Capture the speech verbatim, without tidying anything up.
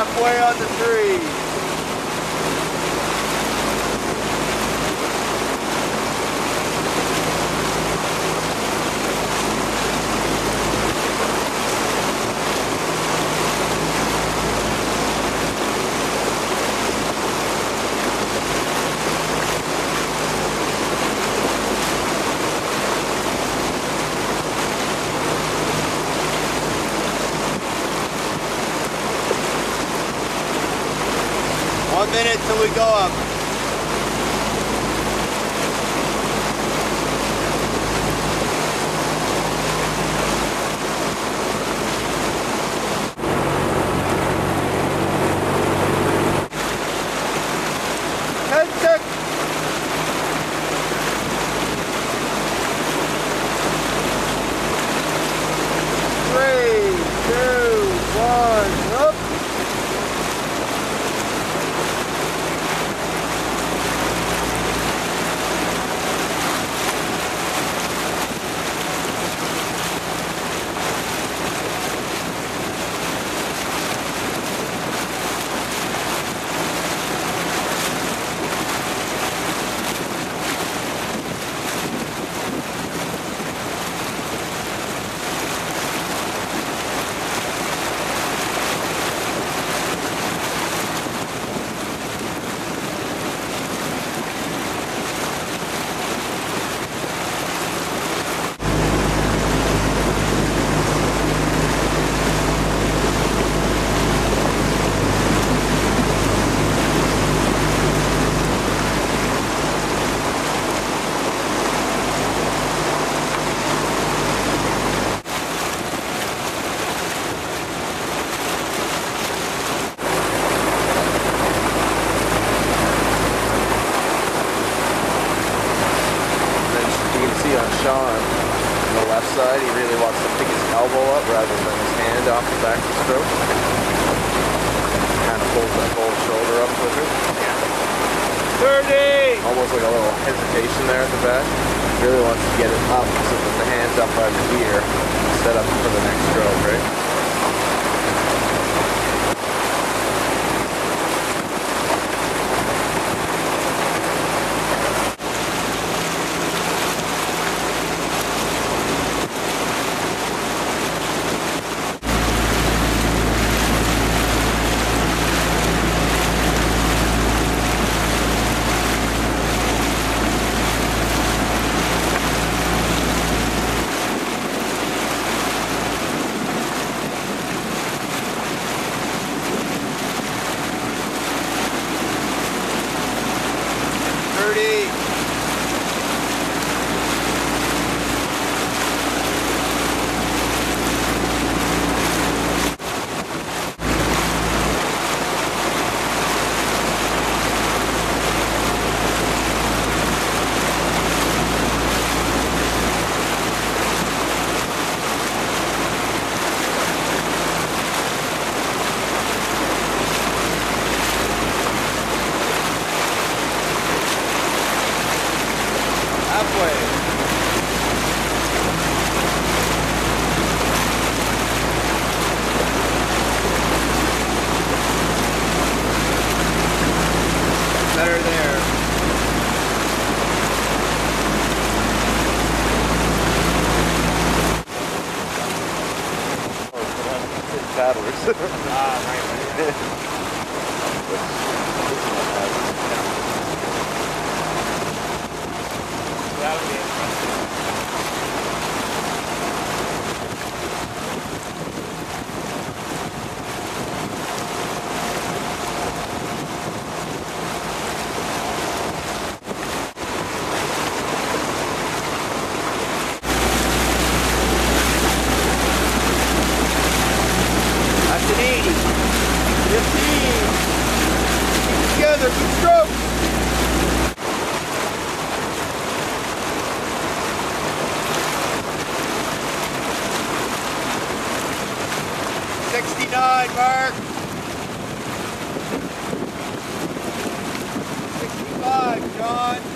Halfway on the three. One minute till we go up. Ten seconds. Three, two, one, up. On Shaun on the left side, he really wants to pick his elbow up rather than his hand off the back of the stroke. Kind of pulls that whole shoulder up with it. Yeah. thirty! Almost like a little hesitation there at the back. Really wants to get it up so that the hand's up by the ear, set up for the next stroke, right? thirty. Halfway. Better there. Oh, paddlers. Ah, right. That would be interesting. That's an eighty. fifteen. Keep together, good stroke. sixty-nine, Mark. sixty-five, John.